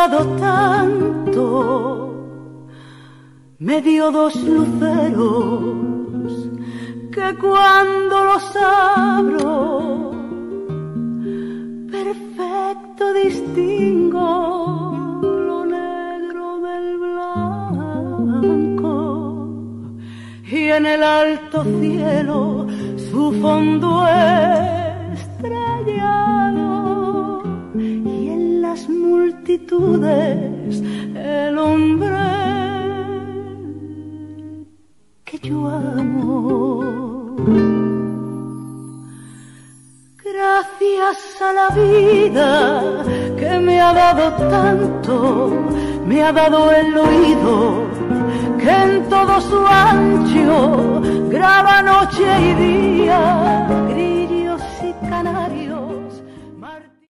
dado tanto, me dio dos luceros que cuando los abro perfecto distingo lo negro del blanco, y en el alto cielo su fondo estrellado, y en las multitudes el hombre que yo amo. Gracias a la vida que me ha dado tanto, me ha dado el oído que en todo su ancho graba noche y día.